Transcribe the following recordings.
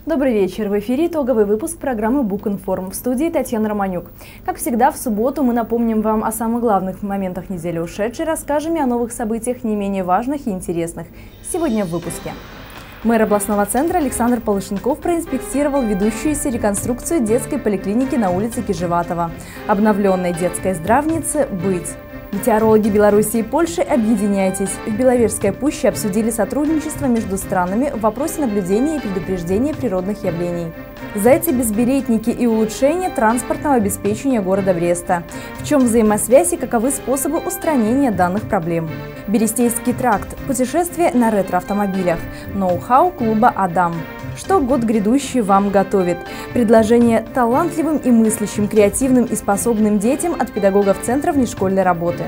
Добрый вечер. В эфире итоговый выпуск программы «Букинформ». В студии Татьяна Романюк. Как всегда, в субботу мы напомним вам о самых главных моментах недели ушедшей, расскажем и о новых событиях не менее важных и интересных. Сегодня в выпуске. Мэр областного центра Александр Полышенков проинспектировал ведущуюся реконструкцию детской поликлиники на улице Кижеватова. Обновленной детской здравнице «Быть». Метеорологи Беларуси и Польши, объединяйтесь! В Беловежской пуще обсудили сотрудничество между странами в вопросе наблюдения и предупреждения природных явлений. Зайцы-безбилетники и улучшение транспортного обеспечения города Бреста. В чем взаимосвязь и каковы способы устранения данных проблем? Берестейский тракт. Путешествие на ретро-автомобилях. Ноу-хау клуба «Адам». Что год грядущий вам готовит? Предложение талантливым и мыслящим, креативным и способным детям от педагогов Центра внешкольной работы.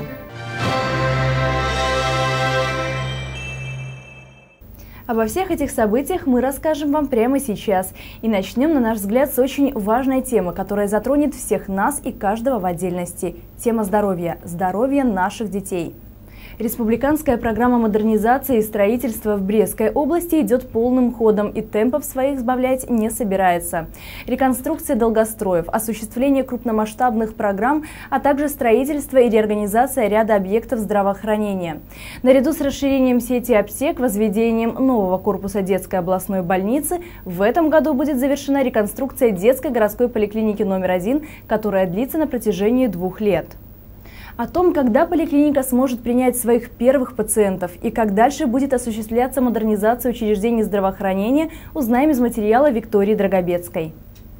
Обо всех этих событиях мы расскажем вам прямо сейчас. И начнем, на наш взгляд, с очень важной темы, которая затронет всех нас и каждого в отдельности. Тема здоровья. Здоровье наших детей. Республиканская программа модернизации и строительства в Брестской области идет полным ходом и темпов своих сбавлять не собирается. Реконструкция долгостроев, осуществление крупномасштабных программ, а также строительство и реорганизация ряда объектов здравоохранения. Наряду с расширением сети аптек, возведением нового корпуса детской областной больницы, в этом году будет завершена реконструкция детской городской поликлиники номер 1, которая длится на протяжении 2 лет. О том, когда поликлиника сможет принять своих первых пациентов и как дальше будет осуществляться модернизация учреждений здравоохранения, узнаем из материала Виктории Драгобецкой.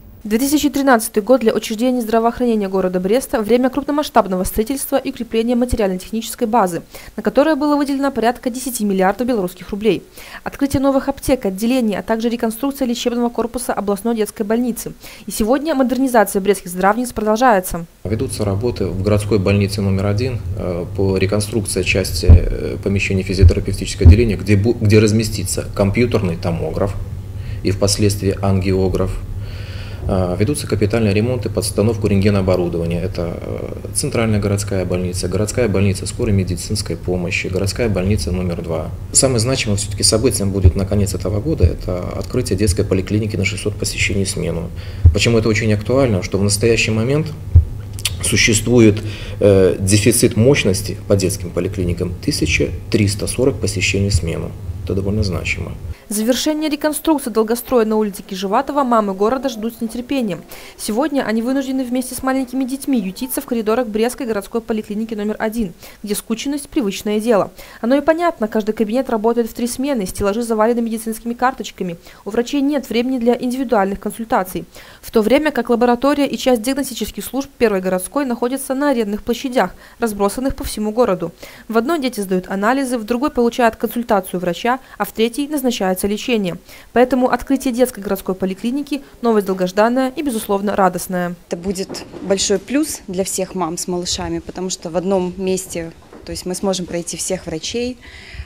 2013 год для учреждений здравоохранения города Бреста – время крупномасштабного строительства и укрепления материально-технической базы, на которое было выделено порядка 10 миллиардов белорусских рублей. Открытие новых аптек, отделений, а также реконструкция лечебного корпуса областной детской больницы. И сегодня модернизация брестских здравниц продолжается. Ведутся работы в городской больнице номер 1 по реконструкции части помещений физиотерапевтического отделения, где разместится компьютерный томограф и впоследствии ангиограф. Ведутся капитальные ремонты под установку рентгенооборудования. Это центральная городская больница скорой медицинской помощи, городская больница номер 2. Самым значимым все-таки событием будет на конец этого года – это открытие детской поликлиники на 600 посещений в смену. Почему это очень актуально? Что в настоящий момент существует дефицит мощности по детским поликлиникам 1340 посещений в смену. Это довольно значимо. Завершение реконструкции долгостроя на улице Кижеватова мамы города ждут с нетерпением. Сегодня они вынуждены вместе с маленькими детьми ютиться в коридорах Брестской городской поликлиники номер 1, где скученность – привычное дело. Оно и понятно, каждый кабинет работает в 3 смены, стеллажи завалены медицинскими карточками. У врачей нет времени для индивидуальных консультаций. В то время как лаборатория и часть диагностических служб первой городской находятся на арендных площадях, разбросанных по всему городу. В одной дети сдают анализы, в другой получают консультацию врача, а в третьей назначается лечение. Поэтому открытие детской городской поликлиники – новость долгожданная и, безусловно, радостная. Это будет большой плюс для всех мам с малышами, потому что в одном месте, то есть мы сможем пройти всех врачей,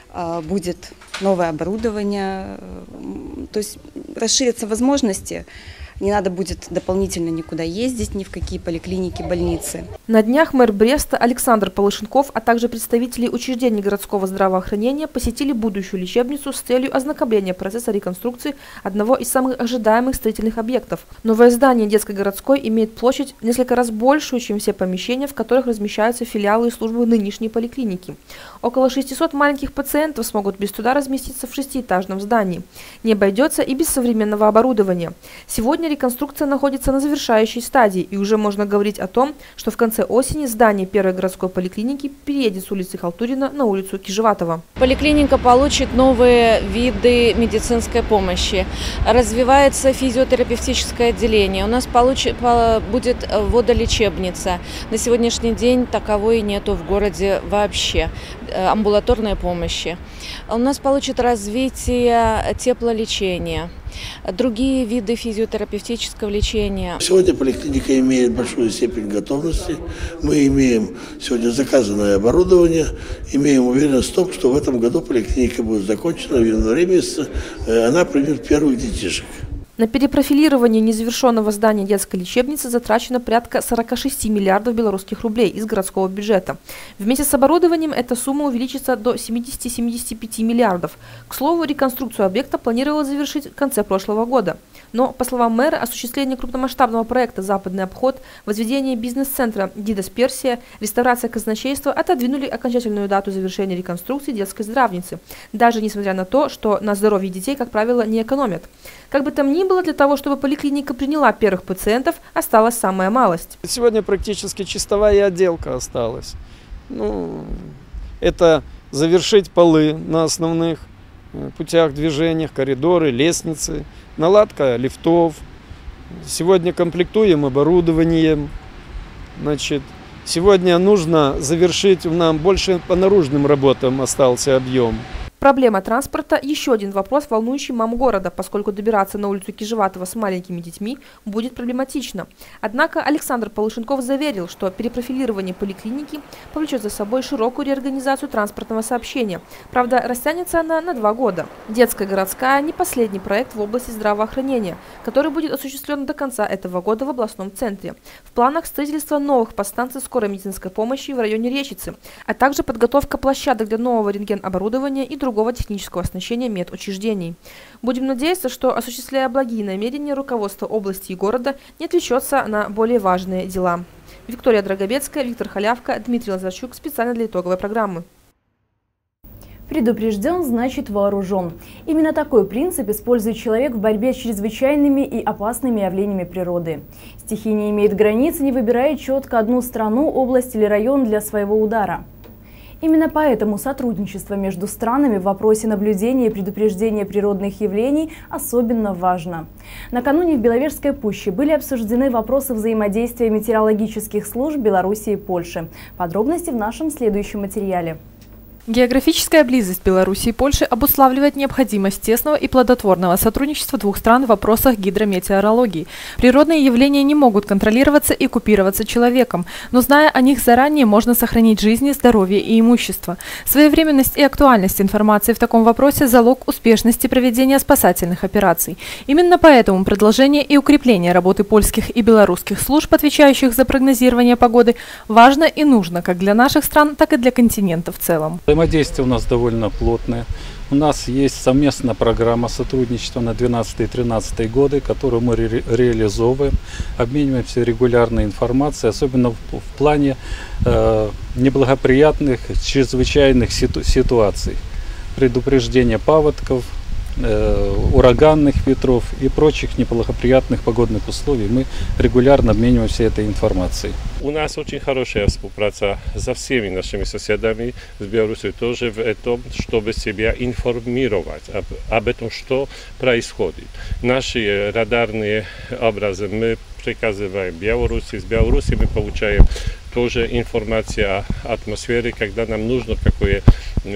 будет новое оборудование, то есть расширятся возможности. Не надо будет дополнительно никуда ездить, ни в какие поликлиники, больницы. На днях мэр Бреста Александр Полышенков, а также представители учреждений городского здравоохранения посетили будущую лечебницу с целью ознакомления процесса реконструкции одного из самых ожидаемых строительных объектов. Новое здание детской городской имеет площадь в несколько раз большую, чем все помещения, в которых размещаются филиалы и службы нынешней поликлиники. Около 600 маленьких пациентов смогут без труда разместиться в 6-этажном здании. Не обойдется и без современного оборудования. Сегодня реконструкция находится на завершающей стадии, и уже можно говорить о том, что в конце осени здание первой городской поликлиники переедет с улицы Халтурина на улицу Кижеватова. Поликлиника получит новые виды медицинской помощи. Развивается физиотерапевтическое отделение. У нас будет водолечебница. На сегодняшний день таковой нету в городе вообще. Амбулаторной помощи. У нас получит развитие теплолечения, другие виды физиотерапевтического лечения. Сегодня поликлиника имеет большую степень готовности. Мы имеем сегодня заказанное оборудование, имеем уверенность в том, что в этом году поликлиника будет закончена, в январе месяце она примет первых детишек. На перепрофилирование незавершенного здания детской лечебницы затрачено порядка 46 миллиардов белорусских рублей из городского бюджета. Вместе с оборудованием эта сумма увеличится до 70-75 миллиардов. К слову, реконструкцию объекта планировалось завершить в конце прошлого года. Но, по словам мэра, осуществление крупномасштабного проекта «Западный обход», возведение бизнес-центра «Дидас Персия», реставрация казначейства отодвинули окончательную дату завершения реконструкции детской здравницы, даже несмотря на то, что на здоровье детей, как правило, не экономят. Как бы там ни было, для того, чтобы поликлиника приняла первых пациентов, осталась самая малость. Сегодня практически чистовая отделка осталась. Это завершить полы на основных путях движения, коридоры, лестницы, наладка лифтов. Сегодня комплектуем оборудованием. Сегодня нужно завершить, нам больше по наружным работам остался объем. Проблема транспорта – еще один вопрос, волнующий мам города, поскольку добираться на улицу Кижеватова с маленькими детьми будет проблематично. Однако Александр Полушенков заверил, что перепрофилирование поликлиники повлечет за собой широкую реорганизацию транспортного сообщения. Правда, растянется она на 2 года. Детская городская – не последний проект в области здравоохранения, который будет осуществлен до конца этого года в областном центре. В планах строительство новых подстанций скорой медицинской помощи в районе Речицы, а также подготовка площадок для нового рентген-оборудования и другого технического оснащения медучреждений. Будем надеяться, что, осуществляя благие намерения, руководство области и города не отвлечется на более важные дела. Виктория Драгобецкая, Виктор Халявка, Дмитрий Лазарчук. Специально для итоговой программы. Предупрежден, значит вооружен. Именно такой принцип использует человек в борьбе с чрезвычайными и опасными явлениями природы. Стихия не имеет границ и не выбирает четко одну страну, область или район для своего удара. Именно поэтому сотрудничество между странами в вопросе наблюдения и предупреждения природных явлений особенно важно. Накануне в Беловежской пуще были обсуждены вопросы взаимодействия метеорологических служб Беларуси и Польши. Подробности в нашем следующем материале. Географическая близость Беларуси и Польши обуславливает необходимость тесного и плодотворного сотрудничества двух стран в вопросах гидрометеорологии. Природные явления не могут контролироваться и купироваться человеком, но зная о них заранее, можно сохранить жизни, здоровье и имущество. Своевременность и актуальность информации в таком вопросе – залог успешности проведения спасательных операций. Именно поэтому продолжение и укрепление работы польских и белорусских служб, отвечающих за прогнозирование погоды, важно и нужно как для наших стран, так и для континента в целом. Взаимодействие у нас довольно плотное. У нас есть совместная программа сотрудничества на 2012-2013 годы, которую мы реализовываем, обмениваемся регулярной информацией, особенно в плане неблагоприятных, чрезвычайных ситуаций, предупреждения паводков, ураганных ветров и прочих неблагоприятных погодных условий. Мы регулярно обмениваемся этой информацией. У нас очень хорошая współpraca со всеми нашими соседями, с Беларусью тоже в этом, чтобы себя информировать об этом, что происходит. Наши радарные образы мы приказываем Беларуси, с Беларуси мы получаем тоже информацию о атмосфере, когда нам нужно какое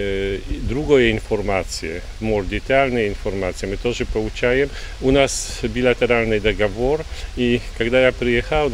другая информация, более детальная информация, мы тоже получаем. У нас билатеральный договор, и когда я приехал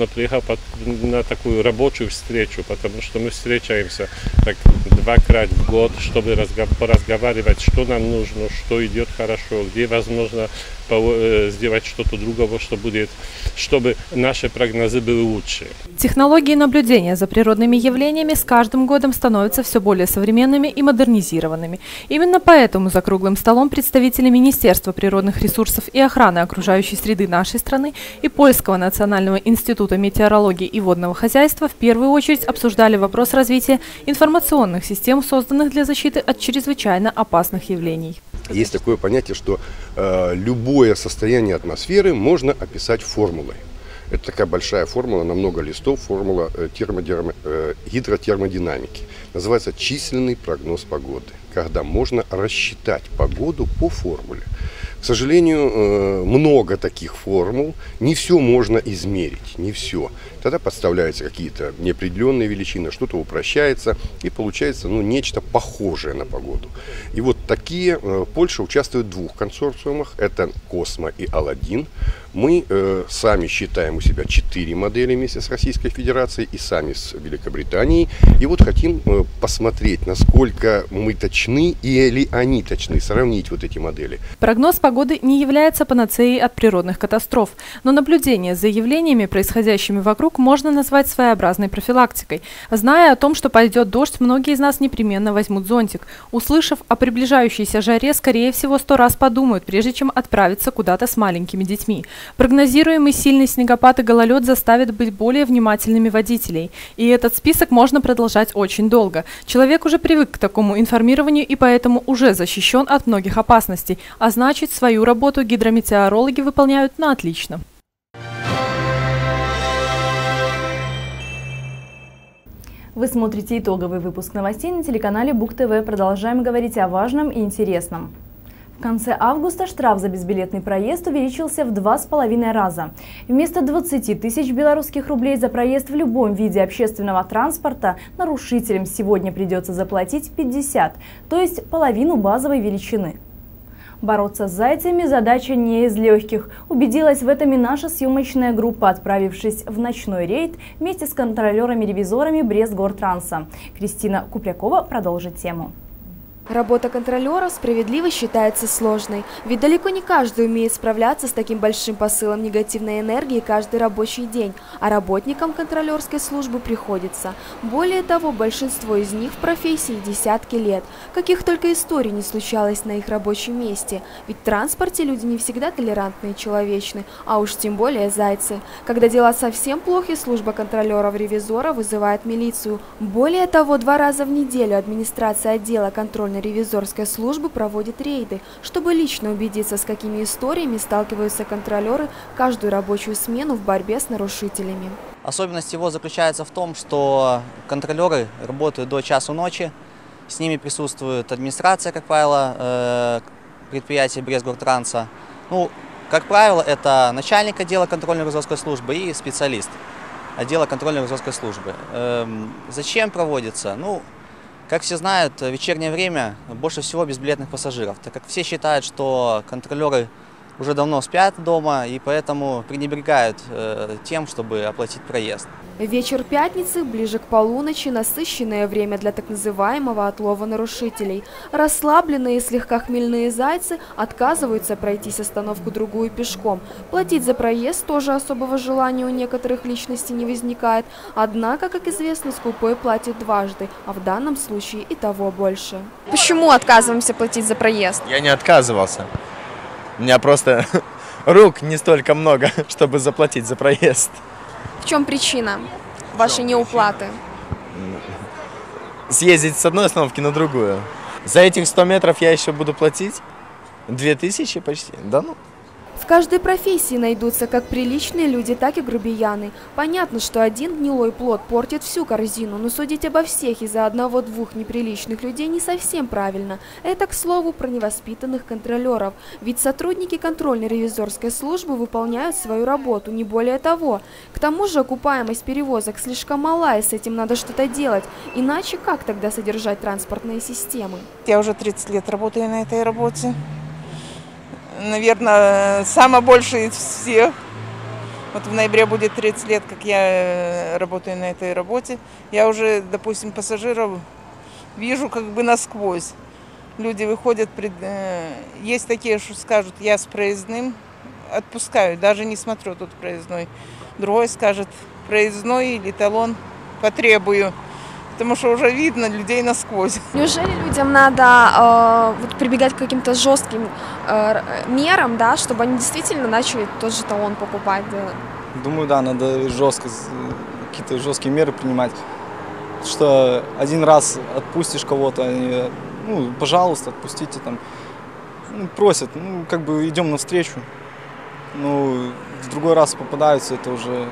на такую рабочую встречу, потому что мы встречаемся так 2 раза в год, чтобы поразговаривать, что нам нужно, что идет хорошо, где возможно сделать что-то другого, чтобы наши прогнозы были лучше. Технологии наблюдения за природными явлениями с каждым годом становятся все более современными и модернизированными. Именно поэтому за круглым столом представители Министерства природных ресурсов и охраны окружающей среды нашей страны и Польского национального института метеорологии и водного хозяйства в первую очередь обсуждали вопрос развития информационных систем, созданных для защиты от чрезвычайно опасных явлений. Есть такое понятие, что любое состояние атмосферы можно описать формулой. Это такая большая формула на много листов, формула гидротермодинамики. Называется численный прогноз погоды, когда можно рассчитать погоду по формуле. К сожалению, много таких формул, не все можно измерить, не все. Тогда подставляются какие-то неопределенные величины, что-то упрощается и получается нечто похожее на погоду. И вот такие, Польша участвует в 2 консорциумах, это Космо и Аладдин. Мы сами считаем у себя 4 модели вместе с Российской Федерацией и сами с Великобританией. И вот хотим посмотреть, насколько мы точны или они точны, сравнить вот эти модели. Прогноз погоды погоды не является панацеей от природных катастроф, но наблюдение за явлениями, происходящими вокруг, можно назвать своеобразной профилактикой. Зная о том, что пойдет дождь, многие из нас непременно возьмут зонтик. Услышав о приближающейся жаре, скорее всего, 100 раз подумают, прежде чем отправиться куда-то с маленькими детьми. Прогнозируемый сильный снегопад и гололед заставят быть более внимательными водителей. И этот список можно продолжать очень долго. Человек уже привык к такому информированию и поэтому уже защищен от многих опасностей, а значит, свою работу гидрометеорологи выполняют на отлично. Вы смотрите итоговый выпуск новостей на телеканале Бук ТВ. Продолжаем говорить о важном и интересном. В конце августа штраф за безбилетный проезд увеличился в 2,5 раза. Вместо 20 тысяч белорусских рублей за проезд в любом виде общественного транспорта нарушителям сегодня придется заплатить 50, то есть половину базовой величины. Бороться с зайцами – задача не из легких. Убедилась в этом и наша съемочная группа, отправившись в ночной рейд вместе с контролерами-ревизорами Брестгортранса. Кристина Куплякова продолжит тему. Работа контролера справедливо считается сложной, ведь далеко не каждый умеет справляться с таким большим посылом негативной энергии каждый рабочий день, а работникам контролерской службы приходится. Более того, большинство из них в профессии десятки лет. Каких только историй не случалось на их рабочем месте, ведь в транспорте люди не всегда толерантны и человечны, а уж тем более зайцы. Когда дела совсем плохи, служба контролеров-ревизора вызывает милицию. Более того, 2 раза в неделю администрация отдела контрольно-ревизорской службы проводит рейды, чтобы лично убедиться, с какими историями сталкиваются контролеры каждую рабочую смену в борьбе с нарушителями. Особенность его заключается в том, что контролеры работают до часу ночи, с ними присутствует администрация, как правило, предприятия Брестгортранса. Ну, как правило, это начальник отдела контрольно-ревизорской службы и специалист отдела контрольно-ревизорской службы. Зачем проводится? Ну, как все знают, в вечернее время больше всего безбилетных пассажиров, так как все считают, что контролеры уже давно спят дома и поэтому пренебрегают тем, чтобы оплатить проезд. Вечер пятницы, ближе к полуночи, насыщенное время для так называемого отлова нарушителей. Расслабленные и слегка хмельные зайцы отказываются пройтись остановку-другую пешком. Платить за проезд тоже особого желания у некоторых личностей не возникает. Однако, как известно, скупой платит дважды, а в данном случае и того больше. Почему отказываемся платить за проезд? Я не отказывался. У меня просто рук не столько много, чтобы заплатить за проезд. В чем причина вашей неуплаты? Съездить с одной остановки на другую. За этих 100 метров я еще буду платить 2000 почти. Да ну. В каждой профессии найдутся как приличные люди, так и грубияны. Понятно, что один гнилой плод портит всю корзину, но судить обо всех из-за одного-двух неприличных людей не совсем правильно. Это, к слову, про невоспитанных контролеров. Ведь сотрудники контрольно-ревизорской службы выполняют свою работу, не более того. К тому же окупаемость перевозок слишком мала, и с этим надо что-то делать. Иначе как тогда содержать транспортные системы? Я уже 30 лет работаю на этой работе. Наверное, самое большее из всех. Вот в ноябре будет 30 лет, как я работаю на этой работе. Я уже, допустим, пассажиров вижу как бы насквозь. Люди выходят, есть такие, что скажут, я с проездным, отпускаю, даже не смотрю тут проездной. Другой скажет, проездной или талон потребую. Потому что уже видно людей насквозь. Неужели людям надо прибегать к каким-то жестким мерам, да, чтобы они действительно начали тот же талон покупать? Да? Думаю, да, надо какие-то жесткие меры принимать. Что один раз отпустишь кого-то, ну, пожалуйста, отпустите там. Ну, просят, ну, как бы идем навстречу. Ну, в другой раз попадаются, это уже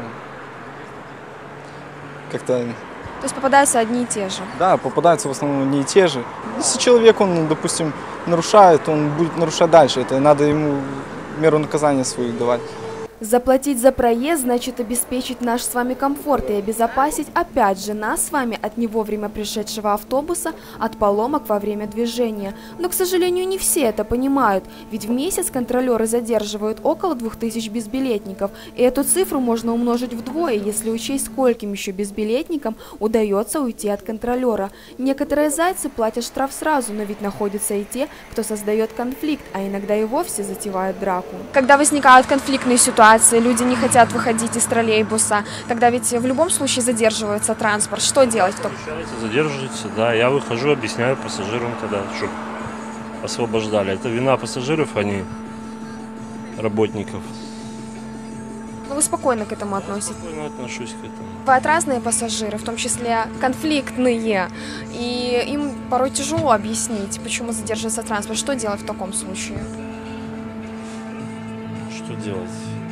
как-то... То есть попадаются одни и те же? Да, попадаются в основном не и те же. Если человек, он, допустим, нарушает, он будет нарушать дальше. Это надо ему меру наказания свою давать. Заплатить за проезд значит обеспечить наш с вами комфорт и обезопасить, опять же, нас с вами от не вовремя пришедшего автобуса, от поломок во время движения. Но, к сожалению, не все это понимают, ведь в месяц контролеры задерживают около 2000 безбилетников, и эту цифру можно умножить вдвое, если учесть, скольким еще безбилетникам удается уйти от контролера. Некоторые зайцы платят штраф сразу, но ведь находятся и те, кто создает конфликт, а иногда и вовсе затевают драку. Когда возникают конфликтные ситуации, люди не хотят выходить из троллейбуса, тогда ведь в любом случае задерживается транспорт. Что делать? Задерживается, да. Я выхожу, объясняю пассажирам тогда, чтобы освобождали. Это вина пассажиров, а не работников. Но вы спокойно к этому относитесь? Спокойно отношусь к этому. Бывают разные пассажиры, в том числе конфликтные, и им порой тяжело объяснить, почему задерживается транспорт. Что делать в таком случае? Что делать?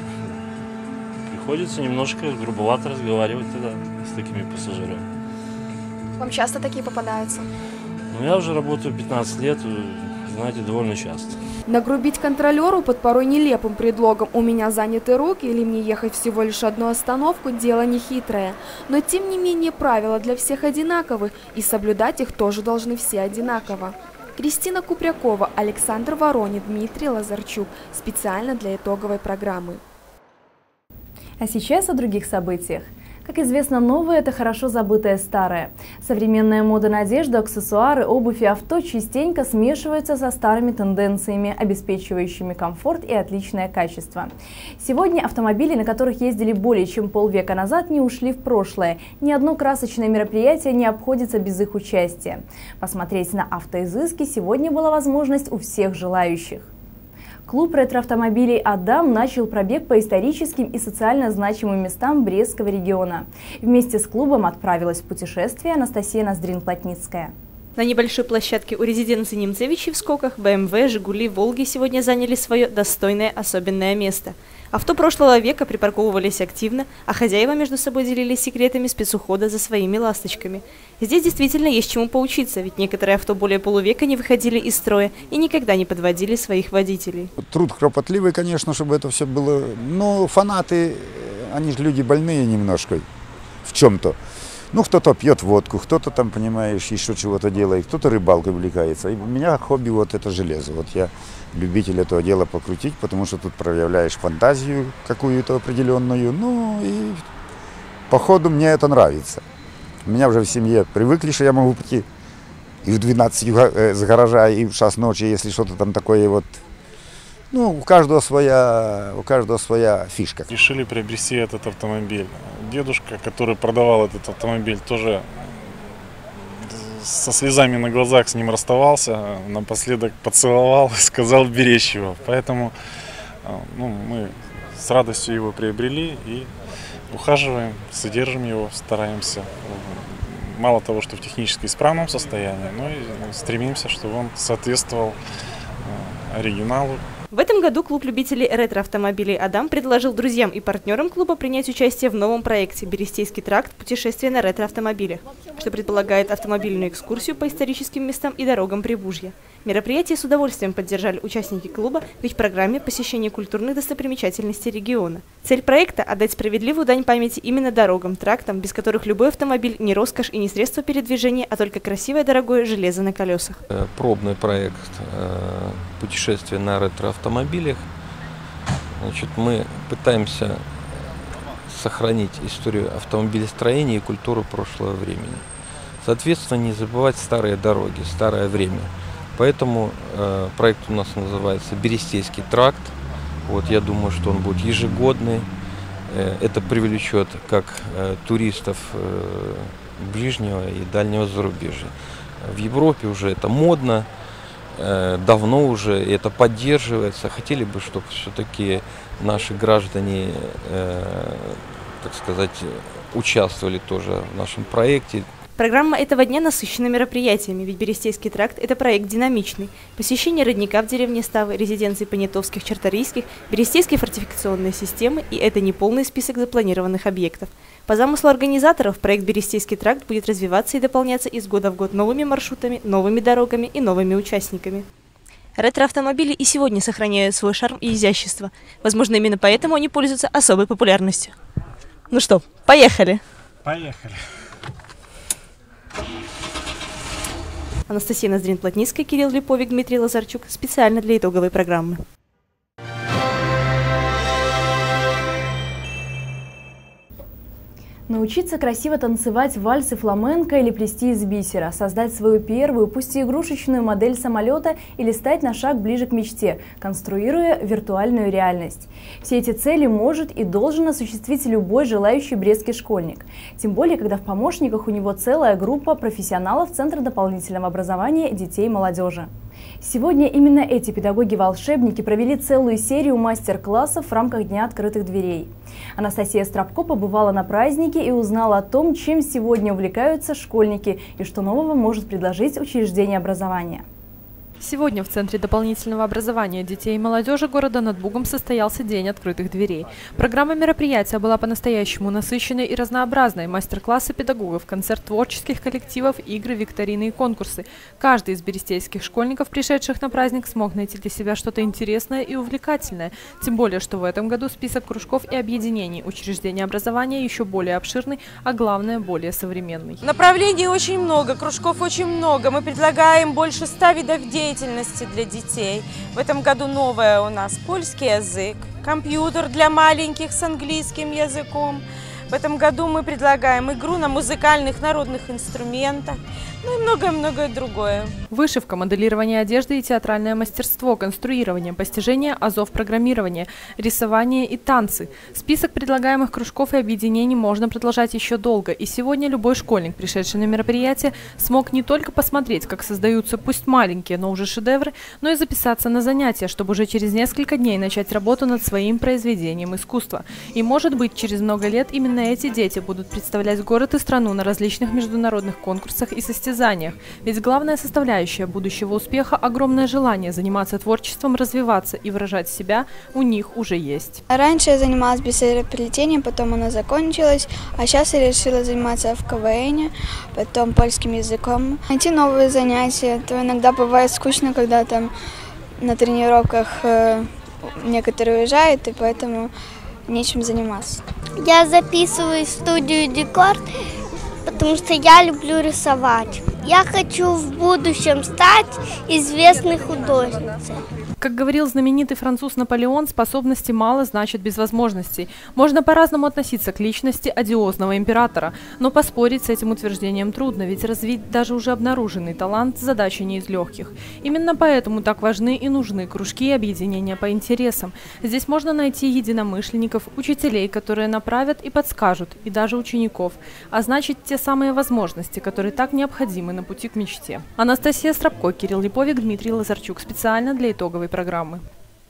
Приходится немножко грубовато разговаривать тогда с такими пассажирами. Вам часто такие попадаются? Ну, я уже работаю 15 лет, знаете, довольно часто. Нагрубить контролеру под порой нелепым предлогом «у меня заняты руки» или «мне ехать всего лишь одну остановку» – дело нехитрое. Но тем не менее правила для всех одинаковы, и соблюдать их тоже должны все одинаково. Кристина Купрякова, Александр Воронин, Дмитрий Лазарчук. Специально для итоговой программы. А сейчас о других событиях. Как известно, новое – это хорошо забытое старое. Современная мода на одежду, аксессуары, обувь и авто частенько смешиваются со старыми тенденциями, обеспечивающими комфорт и отличное качество. Сегодня автомобили, на которых ездили более чем полвека назад, не ушли в прошлое. Ни одно красочное мероприятие не обходится без их участия. Посмотреть на автоизыски сегодня была возможность у всех желающих. Клуб ретро-автомобилей «Адам» начал пробег по историческим и социально значимым местам Брестского региона. Вместе с клубом отправилась в путешествие Анастасия Ноздрин-Плотницкая. На небольшой площадке у резиденции Немцевичей в Скоках БМВ, Жигули, Волги сегодня заняли свое достойное особенное место. Авто прошлого века припарковывались активно, а хозяева между собой делились секретами спецухода за своими ласточками. Здесь действительно есть чему поучиться, ведь некоторые авто более полувека не выходили из строя и никогда не подводили своих водителей. Труд кропотливый, конечно, чтобы это все было, но фанаты, они же люди больные немножко в чем-то. Ну, кто-то пьет водку, кто-то там, понимаешь, еще чего-то делает, кто-то рыбалкой увлекается. И у меня хобби вот это железо. Вот я любитель этого дела покрутить, потому что тут проявляешь фантазию какую-то определенную. Ну, и по ходу мне это нравится. У меня уже в семье привыкли, что я могу прийти и в 12 с гаража, и в 6 ночи, если что-то там такое вот. Ну, у каждого своя фишка. Решили приобрести этот автомобиль. Дедушка, который продавал этот автомобиль, тоже со слезами на глазах с ним расставался, напоследок поцеловал и сказал беречь его. Поэтому мы с радостью его приобрели и ухаживаем, содержим его, стараемся. Мало того, что в технически исправном состоянии, но и стремимся, чтобы он соответствовал оригиналу. В этом году клуб любителей ретро-автомобилей «Адам» предложил друзьям и партнерам клуба принять участие в новом проекте «Берестейский тракт. Путешествие на ретро-автомобилях», что предполагает автомобильную экскурсию по историческим местам и дорогам Привужья. Мероприятие с удовольствием поддержали участники клуба, ведь в программе посещение культурных достопримечательностей региона. Цель проекта – отдать справедливую дань памяти именно дорогам, трактам, без которых любой автомобиль не роскошь и не средство передвижения, а только красивое дорогое железо на колесах. Пробный проект «Путешествие на ретро-автомобилях». Значит, мы пытаемся сохранить историю автомобилестроения и культуру прошлого времени. Соответственно, не забывать старые дороги, старое время. Поэтому проект у нас называется «Берестейский тракт». Вот, я думаю, что он будет ежегодный. Это привлечет как туристов ближнего и дальнего зарубежья. В Европе уже это модно, давно уже это поддерживается. Хотели бы, чтобы все-таки наши граждане, так сказать, участвовали тоже в нашем проекте. Программа этого дня насыщена мероприятиями, ведь Берестейский тракт – это проект динамичный. Посещение родника в деревне Ставы, резиденции Понятовских, Чарторийских, Берестейской фортификационной системы, и это не полный список запланированных объектов. По замыслу организаторов, проект Берестейский тракт будет развиваться и дополняться из года в год новыми маршрутами, новыми дорогами и новыми участниками. Ретро-автомобили и сегодня сохраняют свой шарм и изящество. Возможно, именно поэтому они пользуются особой популярностью. Ну что, поехали! Поехали! Анастасия Ноздрин-Плотницкая, Кирилл Липовик, Дмитрий Лазарчук. Специально для итоговой программы. Научиться красиво танцевать вальсы фламенко или плести из бисера, создать свою первую, пусть и игрушечную модель самолета или стать на шаг ближе к мечте, конструируя виртуальную реальность. Все эти цели может и должен осуществить любой желающий брестский школьник. Тем более, когда в помощниках у него целая группа профессионалов Центра дополнительного образования детей и молодежи. Сегодня именно эти педагоги-волшебники провели целую серию мастер-классов в рамках Дня открытых дверей. Анастасия Страбко побывала на празднике и узнала о том, чем сегодня увлекаются школьники и что нового может предложить учреждение образования. Сегодня в Центре дополнительного образования детей и молодежи города над Бугом состоялся День открытых дверей. Программа мероприятия была по-настоящему насыщенной и разнообразной. Мастер-классы педагогов, концерт творческих коллективов, игры, викторины и конкурсы. Каждый из берестейских школьников, пришедших на праздник, смог найти для себя что-то интересное и увлекательное. Тем более, что в этом году список кружков и объединений учреждения образования еще более обширный, а главное, более современный. Направлений очень много, кружков очень много. Мы предлагаем больше 100 видов деятельности для детей. В этом году новое у нас польский язык, компьютер для маленьких с английским языком. В этом году мы предлагаем игру на музыкальных народных инструментах, ну и многое-многое другое. Вышивка, моделирование одежды и театральное мастерство, конструирование, постижение азов программирования, рисование и танцы. Список предлагаемых кружков и объединений можно продолжать еще долго. И сегодня любой школьник, пришедший на мероприятие, смог не только посмотреть, как создаются пусть маленькие, но уже шедевры, но и записаться на занятия, чтобы уже через несколько дней начать работу над своим произведением искусства. И, может быть, через много лет именно эти дети будут представлять город и страну на различных международных конкурсах и состязаниях. Ведь главная составляющая будущего успеха – огромное желание заниматься творчеством, развиваться и выражать себя у них уже есть. Раньше я занималась бисероплетением, потом оно закончилось, а сейчас я решила заниматься в КВН, потом польским языком. Найти новые занятия, то иногда бывает скучно, когда там на тренировках некоторые уезжают, и поэтому нечем заниматься. Я записываю в студию «Декор», потому что я люблю рисовать. Я хочу в будущем стать известной художницей. Как говорил знаменитый француз Наполеон, способности мало значит без возможностей. Можно по-разному относиться к личности одиозного императора, но поспорить с этим утверждением трудно, ведь развить даже уже обнаруженный талант – задача не из легких. Именно поэтому так важны и нужны кружки и объединения по интересам. Здесь можно найти единомышленников, учителей, которые направят и подскажут, и даже учеников. А значит, те самые возможности, которые так необходимы на пути к мечте. Анастасия Страбко, Кирилл Липовик, Дмитрий Лазарчук. Специально для итоговой программы.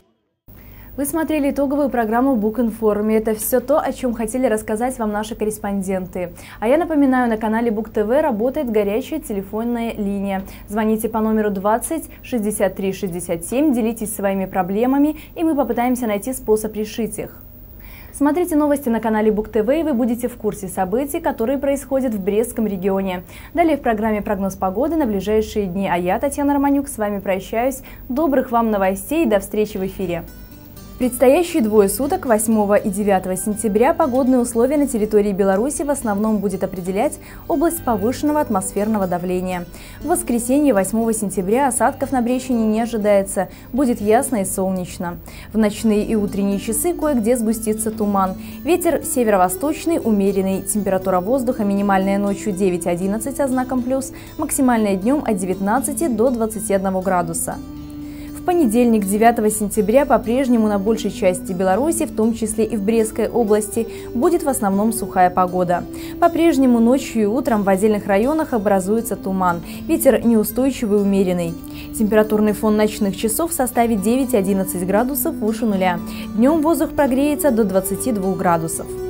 Вы смотрели итоговую программу Букинформ. Это все то, о чем хотели рассказать вам наши корреспонденты. А я напоминаю, на канале Бук ТВ работает горячая телефонная линия. Звоните по номеру 20 63 67, делитесь своими проблемами, и мы попытаемся найти способ решить их. Смотрите новости на канале Бук ТВ, и вы будете в курсе событий, которые происходят в Брестском регионе. Далее в программе прогноз погоды на ближайшие дни. А я, Татьяна Романюк, с вами прощаюсь. Добрых вам новостей и до встречи в эфире. Предстоящие двое суток, 8 и 9 сентября, погодные условия на территории Беларуси в основном будет определять область повышенного атмосферного давления. В воскресенье, 8 сентября, осадков на Брещине не ожидается, будет ясно и солнечно. В ночные и утренние часы кое-где сгустится туман. Ветер северо-восточный, умеренный, температура воздуха минимальная ночью 9-11 со знаком плюс, максимальная днем от 19 до 21 градуса. В понедельник, 9 сентября, по-прежнему на большей части Беларуси, в том числе и в Брестской области, будет в основном сухая погода. По-прежнему ночью и утром в отдельных районах образуется туман. Ветер неустойчивый, умеренный. Температурный фон ночных часов составит 9-11 градусов выше нуля. Днем воздух прогреется до 22 градусов.